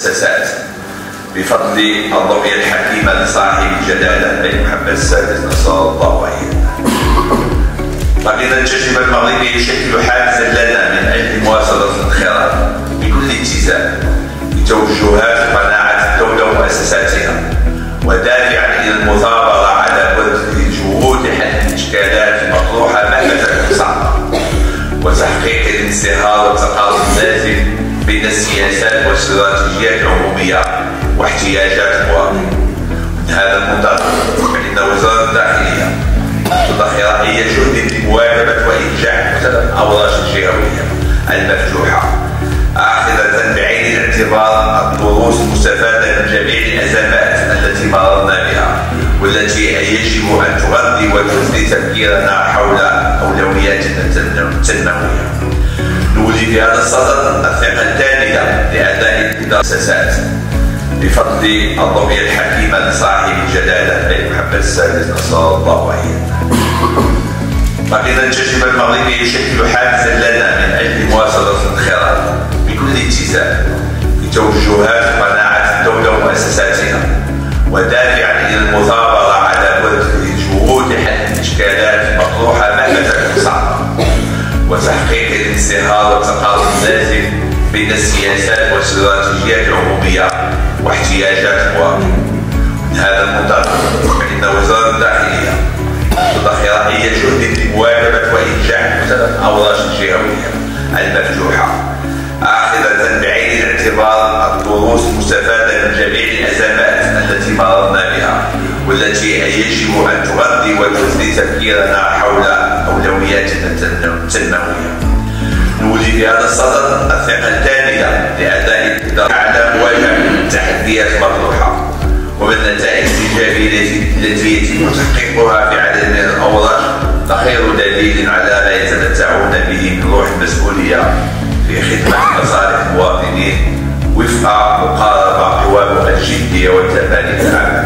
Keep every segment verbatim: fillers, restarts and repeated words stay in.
المؤسسات بفضل الرؤية الحكيمة لصاحب الجلالة الملك محمد السادس نصر الله عليه. فإن التجربة المغربية تشكل حافزا لنا من أجل مواصلة الخيرات بكل اتزان بتوجهات وقناعات الدولة ومؤسساتها، ودافعا إلى المثابرة على بذل الجهود لحل الإشكالات المطروحة مهما تكون صعبة، وتحقيق الانصهار والتقارب اللازم بين السياسات والاستراتيجيات العمومية واحتياجات المواطن. من هذا المنطلق فإن وزارة الداخلية تضخ رأي جهد لمواكبة وإنجاح مختلف الأوراق الجهوية المفتوحة، آخذة بعين الاعتبار الدروس المستفادة من جميع الأزمات التي مررنا بها، والتي يجب أن تغذي وتثري تفكيرنا حول أولوياتنا التنموية. نولي في هذا الصدد الثقة الكاملة لأداء المؤسسات بفضل الرؤية الحكيمة لصاحب الجلالة الملك محمد السادس نصر الله عليه. فإن التجربة المغربية تشكل حافزا لنا من أجل مواصلة الخيرات بكل اتزان بتوجهات وقناعات الدولة ومؤسساتها، ودافعا إلى المثابرة على بذل الجهود لحل الإشكالات المطروحة مهما تكون صعبة، وتحقيق الانصهار والتقارب اللازم بين السياسات والاستراتيجيات العمومية واحتياجات المواطن. من هذا المنطلق فإن وزارة الداخلية تضخ رأي جهد لمواكبة وإنجاح مختلف الأوراق الجهوية المفتوحة، آخذة بعين الاعتبار الدروس المستفادة من جميع الأزمات التي مررنا بها، والتي يجب أن تغذي وتثري تفكيرنا حول أولوياتنا التنموية. نولي في هذا الصدد الثقة الكاملة لأداء الإدارة على مواجهة التحديات المطروحة ومن النتائج الإيجابية التي يتم تحقيقها في عدد من الأوراق خير دليل على ما يتمتعون به من روح المسؤولية في خدمة مصالح المواطنين وفق مقاربة قوامها الجدية والتفاني العامة.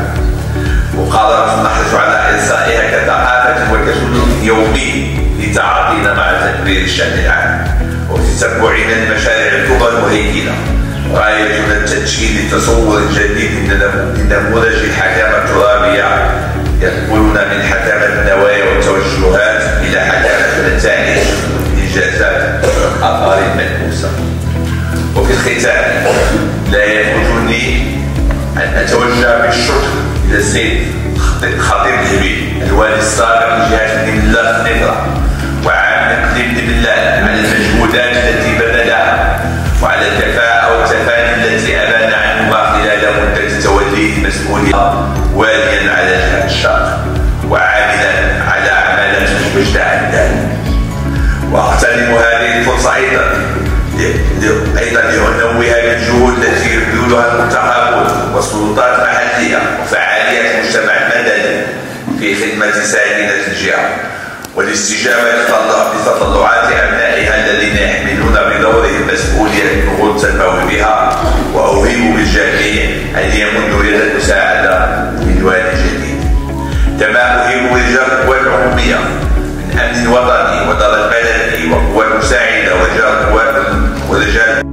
مقاربة نحرص على إحصائها كثقافة وكسلوك يومي لتعاطينا مع تدبير الشأن العام، وتتبعنا لمشاريع الكبرى المهيكلة. غايتنا التدشين لتصور جديد من نموذج الحكامة الترابية ينقلنا من حكامة النوايا والتوجهات إلى حكامة النتائج والإنجازات والآثار الملموسة. وفي الختام لا يفوتني أن أتوجه بالشكر إلى السيد الخطيب الهبي الوالي السابق لجهة بن الله النفرة وعام اقليم بن بلال على المجهودات التي بذلها وعلى الكفاءة والتفاني التي أبان عنها خلال مدة توليه المسؤولية واليا على جهة الشرق وعاملا على أعمال المجتمع الدولي. وأغتنم هذه الفرصة أيضا أيضا لأنوه بالجهود التي يبذلها المنتخبون والسلطات المحلية وفعاليات المجتمع المدني في خدمة ساكنة الجهة والاستجابة لتطلعات أبنائها الذين يحملون بدورهم مسؤولية النهوض التنموي بها. وأوهب بالجميع أن يمدوا يد المساعدة للوالي الجديد، كما أوهب رجال القوات العمومية من أمن وطني ودرج بلدي وقوات مساعدة ورجال ورجال